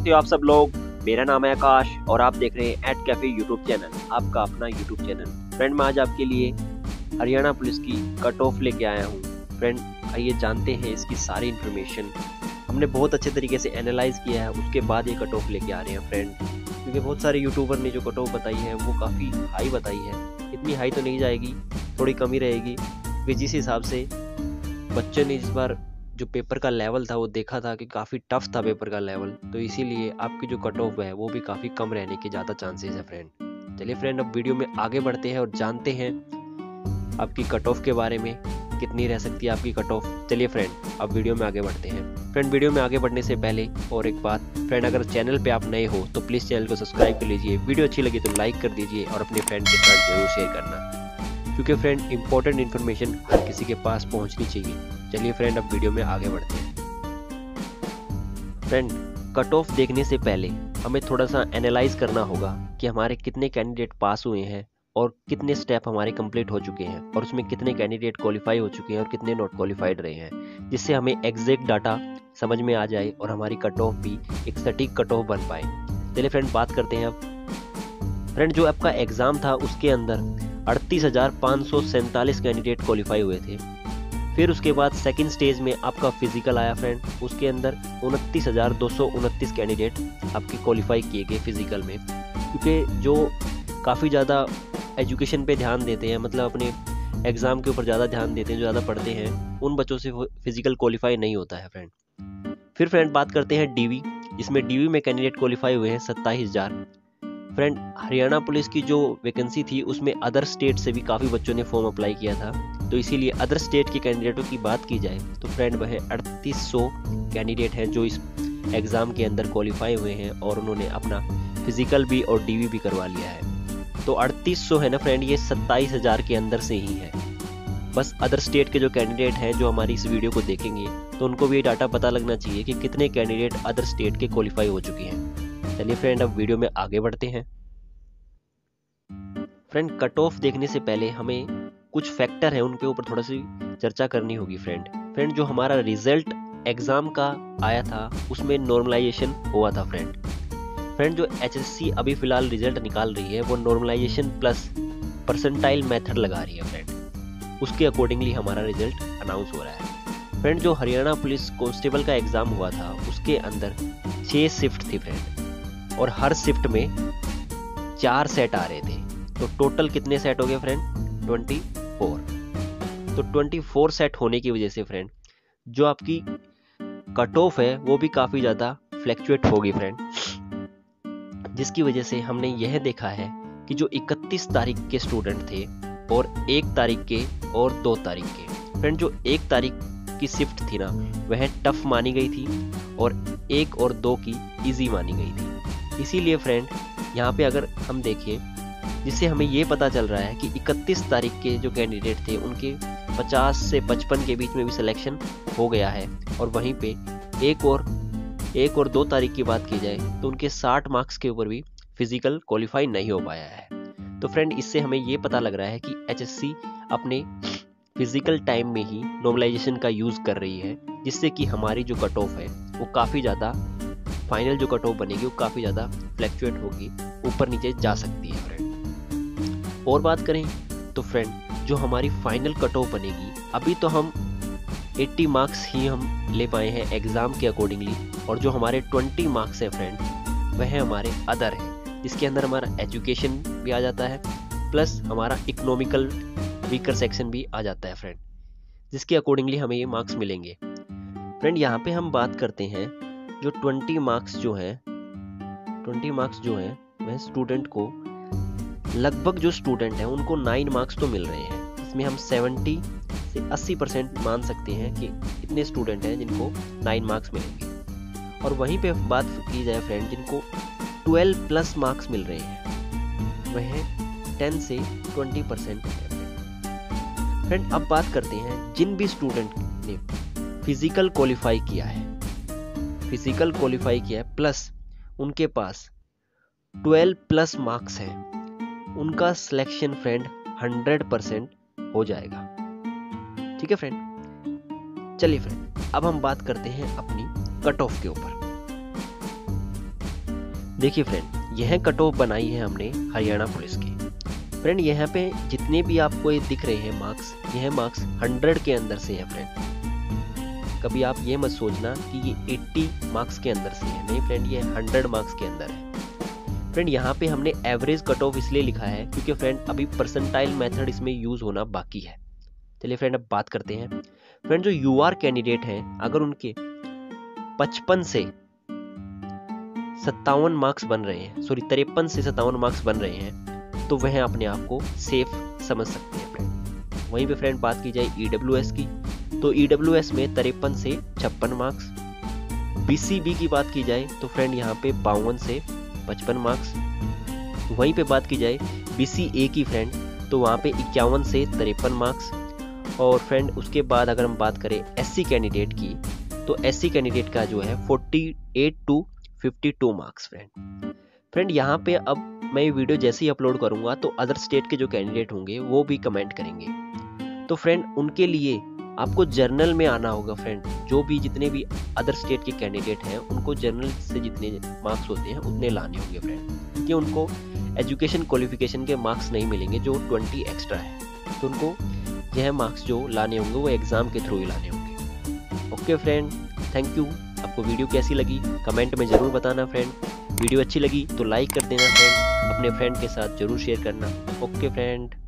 कैसे हो आप सब लोग। मेरा नाम है आकाश और आप देख रहे हैं एट कैफे यूट्यूब चैनल, आपका अपना यूट्यूब चैनल। फ्रेंड मैं आज आपके लिए हरियाणा पुलिस की कट ऑफ लेके आया हूँ। फ्रेंड आइए जानते हैं इसकी सारी इन्फॉर्मेशन। हमने बहुत अच्छे तरीके से एनालाइज किया है, उसके बाद ये कट ऑफ लेके आ रहे हैं फ्रेंड। क्योंकि बहुत सारे यूट्यूबर ने जो कट ऑफ बताई है वो काफ़ी हाई बताई है। इतनी हाई तो नहीं जाएगी, थोड़ी कमी रहेगी। क्योंकि जिस हिसाब से बच्चों ने इस बार जो पेपर का लेवल था वो देखा था कि काफ़ी टफ था पेपर का लेवल, तो इसीलिए आपकी जो कट ऑफ है वो भी काफ़ी कम रहने के ज़्यादा चांसेस है फ्रेंड। चलिए फ्रेंड अब वीडियो में आगे बढ़ते हैं और जानते हैं आपकी कट ऑफ के बारे में, कितनी रह सकती है आपकी कट ऑफ। चलिए फ्रेंड अब वीडियो में आगे बढ़ते हैं। फ्रेंड वीडियो में आगे बढ़ने से पहले और एक बात फ्रेंड, अगर चैनल पे आप नए हो तो प्लीज़ चैनल को सब्सक्राइब कर लीजिए, वीडियो अच्छी लगी तो लाइक कर दीजिए और अपने फ्रेंड के साथ जरूर शेयर करना, क्योंकि फ्रेंड इंपॉर्टेंट इन्फॉर्मेशन हर किसी के पास पहुंचनी चाहिए। चलिए फ्रेंड अब वीडियो में आगे बढ़ते हैं। फ्रेंड कट ऑफ देखने से पहले हमें थोड़ा सा एनालाइज करना होगा कि हमारे कितने कैंडिडेट पास हुए हैं और कितने स्टेप हमारे कंप्लीट हो चुके हैं और उसमें कितने कैंडिडेट क्वालिफाई हो चुके हैं और कितने नॉट क्वालिफाइड रहे हैं, जिससे हमें एग्जैक्ट डाटा समझ में आ जाए और हमारी कट ऑफ भी एक सटीक कट ऑफ बन पाए। चलिए फ्रेंड बात करते हैं अब। फ्रेंड जो आपका एग्ज़ाम था उसके अंदर 38,547 कैंडिडेट क्वालिफाई हुए थे। फिर उसके बाद सेकंड स्टेज में आपका फिजिकल आया फ्रेंड, उसके अंदर 29,229 कैंडिडेट आपके क्वालिफाई किए गए फिजिकल में। क्योंकि जो काफ़ी ज़्यादा एजुकेशन पे ध्यान देते हैं, मतलब अपने एग्ज़ाम के ऊपर ज़्यादा ध्यान देते हैं, जो ज़्यादा पढ़ते हैं, उन बच्चों से फिजिकल क्वालिफाई नहीं होता है फ्रेंड। फिर फ्रेंड बात करते हैं डीवी, जिसमें डीवी में कैंडिडेट क्वालिफाई हुए हैं 27,000। फ्रेंड हरियाणा पुलिस की जो वैकेंसी थी उसमें अदर स्टेट से भी काफ़ी बच्चों ने फॉर्म अप्लाई किया था, तो इसीलिए अदर स्टेट के कैंडिडेटों की बात की जाए तो फ्रेंड वह 3800 कैंडिडेट हैं जो इस एग्ज़ाम के अंदर क्वालिफाई हुए हैं और उन्होंने अपना फिजिकल भी और डीवी भी करवा लिया है। तो 3800 है ना फ्रेंड, ये 27,000 के अंदर से ही है। बस अदर स्टेट के जो कैंडिडेट हैं जो हमारी इस वीडियो को देखेंगे तो उनको भी ये डाटा पता लगना चाहिए कि कितने कैंडिडेट अदर स्टेट के क्वालिफाई हो चुके हैं। चलिए फ्रेंड अब वीडियो में आगे बढ़ते हैं। फ्रेंड कट ऑफ देखने से पहले हमें कुछ फैक्टर हैं उनके ऊपर थोड़ा सी चर्चा करनी होगी फ्रेंड जो हमारा रिजल्ट एग्जाम का आया था उसमें नॉर्मलाइजेशन हुआ था फ्रेंड जो एचएससी अभी फिलहाल रिजल्ट निकाल रही है वो नॉर्मलाइजेशन प्लस परसेंटाइल मेथड लगा रही है फ्रेंड, उसके अकॉर्डिंगली हमारा रिजल्ट अनाउंस हो रहा है। फ्रेंड जो हरियाणा पुलिस कांस्टेबल का एग्जाम हुआ था उसके अंदर 6 शिफ्ट थी फ्रेंड, और हर शिफ्ट में 4 सेट आ रहे थे, तो टोटल कितने सेट हो गए फ्रेंड? 24। तो 24 सेट होने की वजह से फ्रेंड जो आपकी कट ऑफ है वो भी काफ़ी ज़्यादा फ्लैक्चुएट होगी फ्रेंड, जिसकी वजह से हमने यह देखा है कि जो 31 तारीख के स्टूडेंट थे और 1 तारीख के और 2 तारीख के फ्रेंड, जो 1 तारीख की शिफ्ट थी ना वह टफ मानी गई थी और 1 और 2 की इजी मानी गई थी। इसीलिए फ्रेंड यहाँ पे अगर हम देखें, जिससे हमें ये पता चल रहा है कि 31 तारीख के जो कैंडिडेट थे उनके 50 से 55 के बीच में भी सिलेक्शन हो गया है, और वहीं पे 1 और 2 तारीख की बात की जाए तो उनके 60 मार्क्स के ऊपर भी फिजिकल क्वालिफाई नहीं हो पाया है। तो फ्रेंड इससे हमें ये पता लग रहा है कि एचएससी अपने फिजिकल टाइम में ही नॉर्मलाइजेशन का यूज़ कर रही है, जिससे कि हमारी जो कट ऑफ है वो काफ़ी ज़्यादा फाइनल जो कट ऑफ बनेगी वो काफ़ी ज़्यादा फ्लैक्चुएट होगी, ऊपर नीचे जा सकती है फ्रेंड। और बात करें तो फ्रेंड जो हमारी फाइनल कट ऑफ बनेगी, अभी तो हम 80 मार्क्स ही हम ले पाए हैं एग्ज़ाम के अकॉर्डिंगली, और जो हमारे 20 मार्क्स हैं फ्रेंड वह हमारे अदर हैं, जिसके अंदर हमारा एजुकेशन भी आ जाता है प्लस हमारा इकोनॉमिकल वीकर सेक्शन भी आ जाता है फ्रेंड, जिसके अकॉर्डिंगली हमें ये मार्क्स मिलेंगे। फ्रेंड यहाँ पे हम बात करते हैं जो 20 मार्क्स जो हैं वह स्टूडेंट को लगभग जो स्टूडेंट हैं उनको 9 मार्क्स तो मिल रहे हैं। इसमें हम 70 से 80% मान सकते हैं कि इतने स्टूडेंट हैं जिनको 9 मार्क्स मिलेंगे। और वहीं पे बात की जाए फ्रेंड जिनको 12 प्लस मार्क्स मिल रहे हैं वह 10 से 20% है फ्रेंड। अब बात करते हैं जिन भी स्टूडेंट ने फिजिकल क्वालिफाई किया है प्लस उनके पास 12 प्लस मार्क्स हैं, उनका सिलेक्शन फ्रेंड 100% हो जाएगा। ठीक है फ्रेंड। चलिए फ्रेंड अब हम बात करते हैं अपनी कट ऑफ के ऊपर। देखिए फ्रेंड, यह कट ऑफ बनाई है हमने हरियाणा पुलिस की। फ्रेंड यहाँ पे जितने भी आपको ये दिख रहे हैं मार्क्स, यह मार्क्स 100 के अंदर से है फ्रेंड। कभी आप ये मत सोचना कि ये 80 मार्क्स के अंदर से है, नहीं फ्रेंड, ये 100 मार्क्स के अंदर है। फ्रेंड यहाँ पे हमने एवरेज कट ऑफ इसलिए लिखा है क्योंकि फ्रेंड अभी परसेंटाइल मेथड इसमें यूज होना बाकी है। चलिए फ्रेंड अब बात करते हैं। फ्रेंड जो यूआर कैंडिडेट हैं, अगर उनके 55 से 57 मार्क्स बन रहे हैं, सॉरी 53 से 57 मार्क्स बन रहे हैं, तो वह अपने आप को सेफ समझ सकते हैं फ्रेंड। वहीं पे फ्रेंड बात की जाए ईडब्ल्यूएस की, तो ईडब्ल्यूएस में 53 से 56 मार्क्स। बीसीबी की बात की जाए तो फ्रेंड यहाँ पे 52 से 55 मार्क्स। वहीं पे बात की जाए बीसीए की फ्रेंड, तो वहाँ पे 51 से 53 मार्क्स। और फ्रेंड उसके बाद अगर हम बात करें एससी कैंडिडेट की, तो एससी कैंडिडेट का जो है 48 टू 52 मार्क्स फ्रेंड। यहाँ पे अब मैं ये वीडियो जैसे ही अपलोड करूंगा तो अदर स्टेट के जो कैंडिडेट होंगे वो भी कमेंट करेंगे, तो फ्रेंड उनके लिए आपको जर्नल में आना होगा फ्रेंड। जो भी जितने भी अदर स्टेट के कैंडिडेट हैं उनको जर्नल से जितने मार्क्स होते हैं उतने लाने होंगे फ्रेंड, क्योंकि उनको एजुकेशन क्वालिफिकेशन के मार्क्स नहीं मिलेंगे जो 20 एक्स्ट्रा है, तो उनको यह मार्क्स जो लाने होंगे वो एग्जाम के थ्रू ही लाने होंगे। Okay friend, thank you. आपको वीडियो कैसी लगी कमेंट में ज़रूर बताना फ्रेंड। वीडियो अच्छी लगी तो लाइक कर देना फ्रेंड, अपने फ्रेंड के साथ जरूर शेयर करना। Okay friend.